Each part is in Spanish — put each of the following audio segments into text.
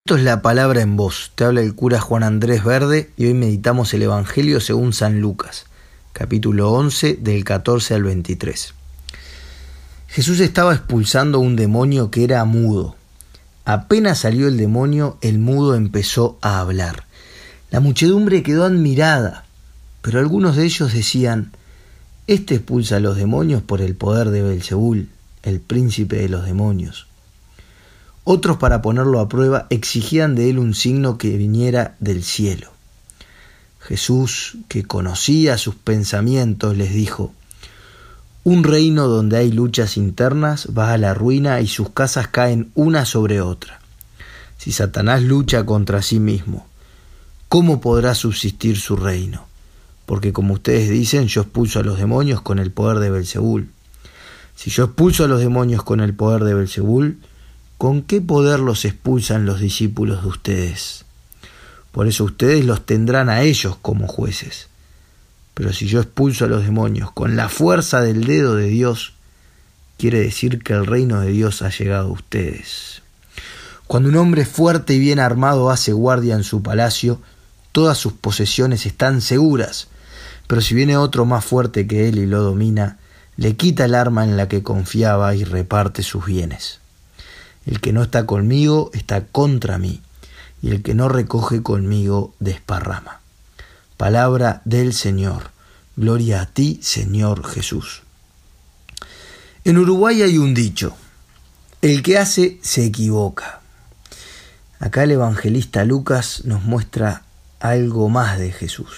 Esto es la palabra en voz. Te habla el cura Juan Andrés Verde y hoy meditamos el Evangelio según San Lucas, capítulo 11, del 14 al 23. Jesús estaba expulsando un demonio que era mudo. Apenas salió el demonio, el mudo empezó a hablar. La muchedumbre quedó admirada, pero algunos de ellos decían: «Este expulsa a los demonios por el poder de Beelzebul, el príncipe de los demonios». Otros, para ponerlo a prueba, exigían de él un signo que viniera del cielo. Jesús, que conocía sus pensamientos, les dijo: «Un reino donde hay luchas internas va a la ruina y sus casas caen una sobre otra. Si Satanás lucha contra sí mismo, ¿cómo podrá subsistir su reino? Porque, como ustedes dicen, yo expulso a los demonios con el poder de Beelzebul. Si yo expulso a los demonios con el poder de Beelzebul, ¿con qué poder los expulsan los discípulos de ustedes? Por eso ustedes los tendrán a ellos como jueces. Pero si yo expulso a los demonios con la fuerza del dedo de Dios, quiere decir que el reino de Dios ha llegado a ustedes. Cuando un hombre fuerte y bien armado hace guardia en su palacio, todas sus posesiones están seguras. Pero si viene otro más fuerte que él y lo domina, le quita el arma en la que confiaba y reparte sus bienes. El que no está conmigo está contra mí, y el que no recoge conmigo desparrama». Palabra del Señor. Gloria a ti, Señor Jesús. En Uruguay hay un dicho: el que hace se equivoca. Acá el evangelista Lucas nos muestra algo más de Jesús.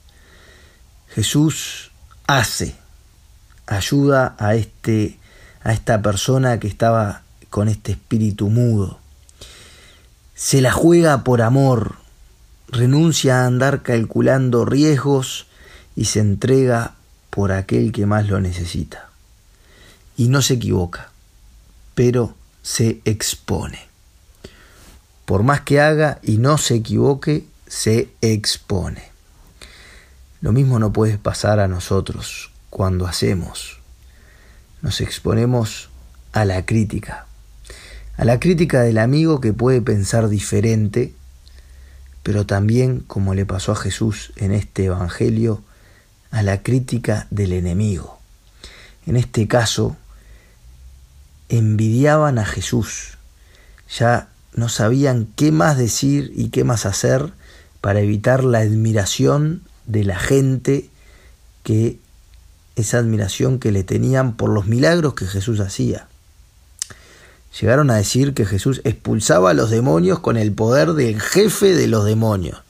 Jesús hace, ayuda a esta persona que estaba con este espíritu mudo. Se la juega por amor, renuncia a andar calculando riesgos y se entrega por aquel que más lo necesita. Y no se equivoca, pero se expone. Por más que haga y no se equivoque, se expone. Lo mismo no puede pasar a nosotros cuando hacemos. Nos exponemos a la crítica del amigo que puede pensar diferente, pero también, como le pasó a Jesús en este evangelio, a la crítica del enemigo. En este caso, envidiaban a Jesús. Ya no sabían qué más decir y qué más hacer para evitar la admiración de la gente, esa admiración que le tenían por los milagros que Jesús hacía. Llegaron a decir que Jesús expulsaba a los demonios con el poder del jefe de los demonios.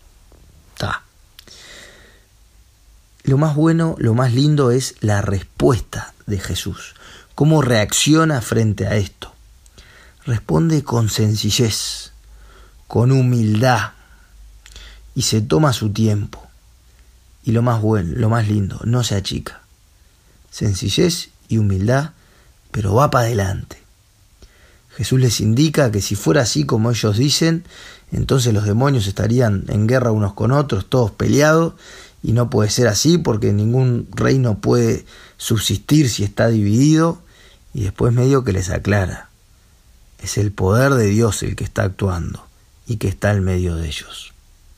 Lo más bueno, lo más lindo es la respuesta de Jesús. ¿Cómo reacciona frente a esto? Responde con sencillez, con humildad, y se toma su tiempo. Y lo más bueno, lo más lindo, no se achica. Sencillez y humildad, pero va para adelante. Jesús les indica que si fuera así como ellos dicen, entonces los demonios estarían en guerra unos con otros, todos peleados, y no puede ser así porque ningún reino puede subsistir si está dividido, y después medio que les aclara: es el poder de Dios el que está actuando y que está en medio de ellos.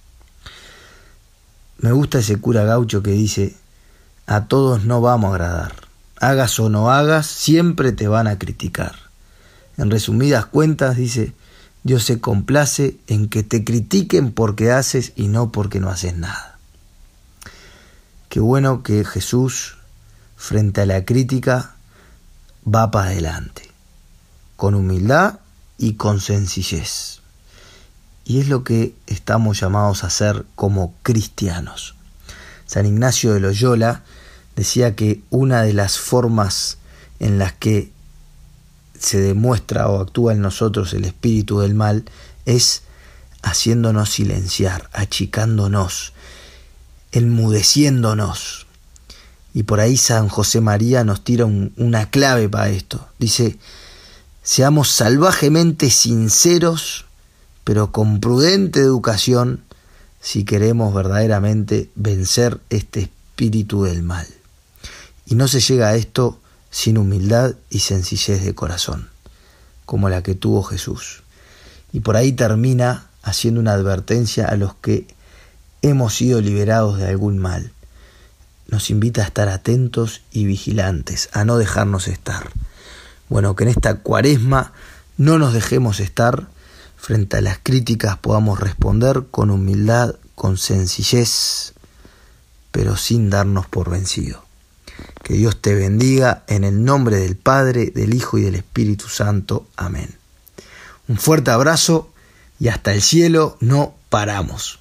Me gusta ese cura gaucho que dice: a todos no vamos a agradar, hagas o no hagas, siempre te van a criticar. En resumidas cuentas, dice, Dios se complace en que te critiquen porque haces y no porque no haces nada. Qué bueno que Jesús, frente a la crítica, va para adelante, con humildad y con sencillez. Y es lo que estamos llamados a hacer como cristianos. San Ignacio de Loyola decía que una de las formas en las que se demuestra o actúa en nosotros el espíritu del mal es haciéndonos silenciar, achicándonos, enmudeciéndonos. Y por ahí San José María nos tira una clave para esto. Dice: seamos salvajemente sinceros, pero con prudente educación, si queremos verdaderamente vencer este espíritu del mal. Y no se llega a esto sin humildad y sencillez de corazón, como la que tuvo Jesús. Y por ahí termina haciendo una advertencia a los que hemos sido liberados de algún mal. Nos invita a estar atentos y vigilantes, a no dejarnos estar. Bueno, que en esta Cuaresma no nos dejemos estar, frente a las críticas podamos responder con humildad, con sencillez, pero sin darnos por vencido. Que Dios te bendiga en el nombre del Padre, del Hijo y del Espíritu Santo. Amén. Un fuerte abrazo y hasta el cielo no paramos.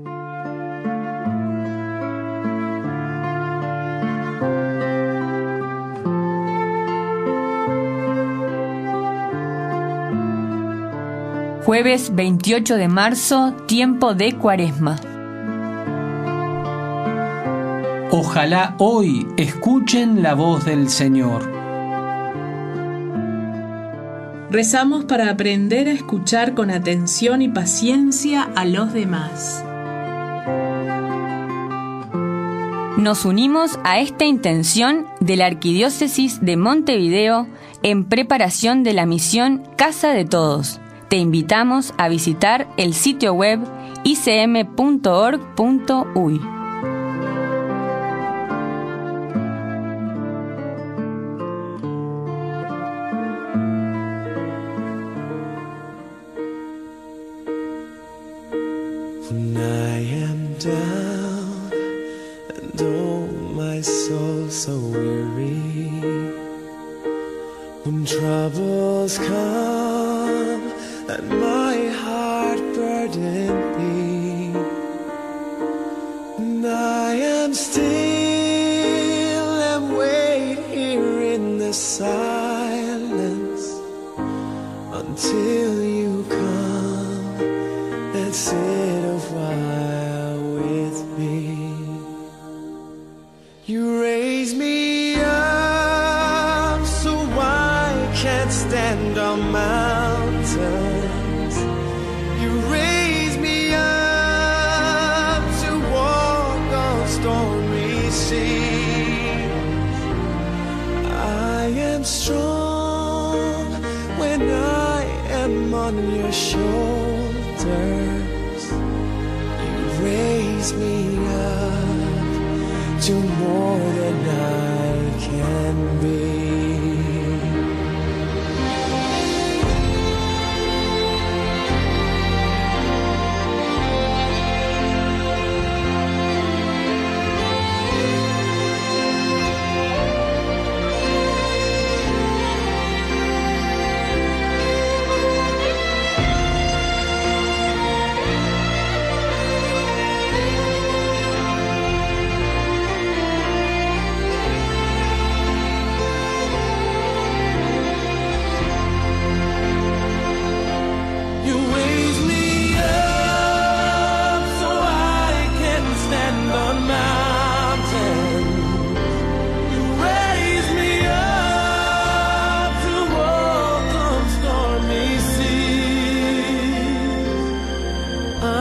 Jueves 28 de marzo, tiempo de Cuaresma. Ojalá hoy escuchen la voz del Señor. Rezamos para aprender a escuchar con atención y paciencia a los demás. Nos unimos a esta intención de la Arquidiócesis de Montevideo en preparación de la misión Casa de Todos. Te invitamos a visitar el sitio web icm.org.uy. When I am down and oh my soul so weary, when troubles come and my heart burdened be, and I am still and wait here in the silence until you come and sit a while with me. You raise me up so I can't stand on mountains. You raise me up to walk on stormy seas. I am strong when I am on your shoulders. You raise me up to more than I can be.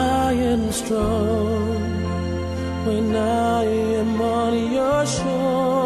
Strong when I am on your shore.